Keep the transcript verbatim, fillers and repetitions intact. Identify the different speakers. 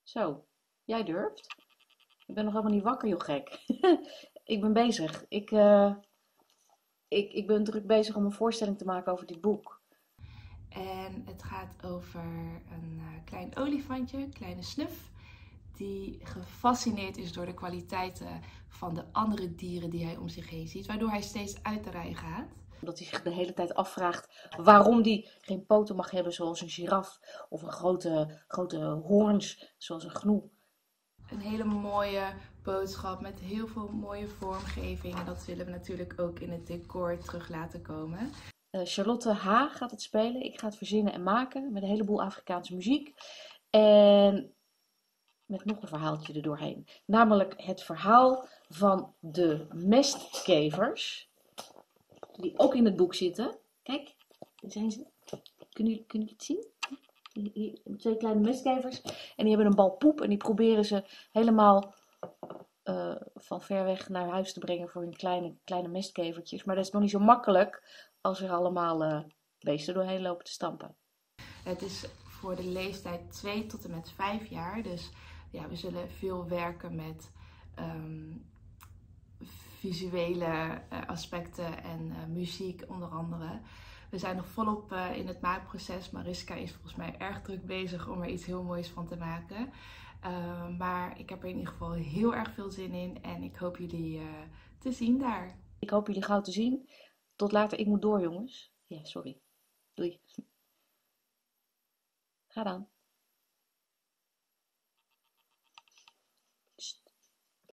Speaker 1: Zo, jij durft? Ik ben nog helemaal niet wakker, joh gek. Ik ben bezig. Ik, eh, ik, ik ben druk bezig om een voorstelling te maken over dit boek.
Speaker 2: En het gaat over een uh, klein olifantje, een kleine snuf, die gefascineerd is door de kwaliteiten van de andere dieren die hij om zich heen ziet, waardoor hij steeds uit de rij gaat.
Speaker 1: Omdat hij zich de hele tijd afvraagt waarom hij geen poten mag hebben zoals een giraf. Of een grote, grote hoorns zoals een gnoe.
Speaker 2: Een hele mooie boodschap met heel veel mooie vormgeving. En dat willen we natuurlijk ook in het decor terug laten komen.
Speaker 1: Uh, Charlotte H. gaat het spelen. Ik ga het verzinnen en maken met een heleboel Afrikaanse muziek. En met nog een verhaaltje er doorheen. Namelijk het verhaal van de mestkevers. Die ook in het boek zitten. Kijk, daar zijn ze. Kunnen jullie, kunnen jullie het zien? Hier, twee kleine mestkevers. En die hebben een bal poep. En die proberen ze helemaal uh, van ver weg naar huis te brengen voor hun kleine, kleine mestkevertjes. Maar dat is nog niet zo makkelijk als er allemaal uh, beesten doorheen lopen te stampen.
Speaker 2: Het is voor de leeftijd twee tot en met vijf jaar. Dus ja, we zullen veel werken met um, visuele uh, aspecten en uh, muziek onder andere. We zijn nog volop uh, in het maakproces. Mariska is volgens mij erg druk bezig om er iets heel moois van te maken. Uh, maar ik heb er in ieder geval heel erg veel zin in en ik hoop jullie uh, te zien daar.
Speaker 1: Ik hoop jullie gauw te zien. Tot later. Ik moet door, jongens. Ja, sorry. Doei. Ga dan.